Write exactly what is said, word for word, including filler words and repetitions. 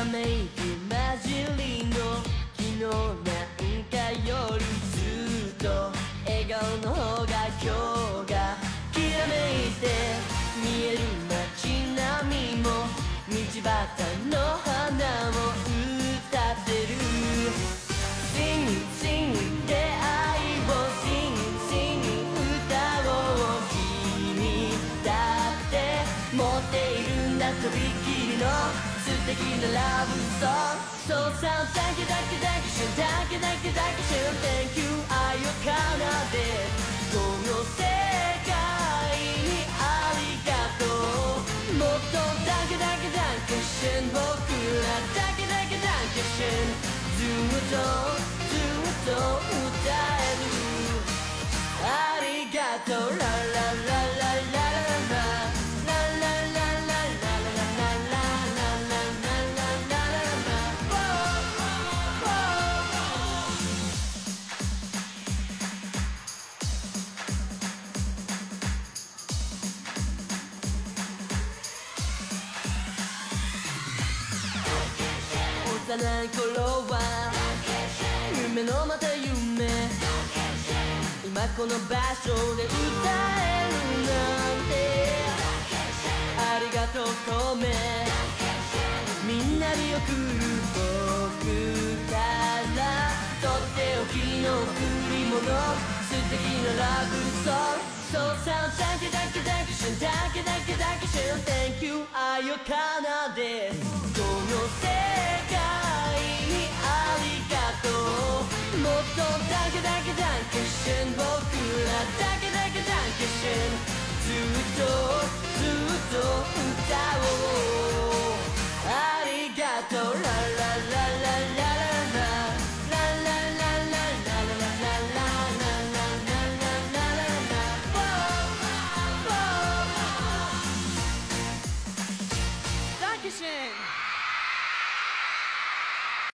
ため息混じりの昨日なんかよりずっと笑顔の方が今日がきらめいて見える街並みも道端の花も歌ってる Sing sing 出会いを Sing sing 歌おう君だって持っているんだとびきりの素敵なラブソングそうさ Thank you thank you thank you Thank you thank you thank you Thank you 愛を奏でこの世界にありがとうもっと Thank you thank you thank you 僕ら Thank you thank you thank you ずっとずっと歌えるありがとうラララララララ幼い頃は夢のまた夢今この場所で歌えるなんてありがとう込めみんなに送る僕からとっておきの贈り物素敵なラブソングそうさ Thank you thank you thank you Thank you thank you thank you Thank you 愛を奏でこの世界にありがとうもっと Thank you thank you thank you 僕ら Thank you thank you thank you ずっとずっと歌おう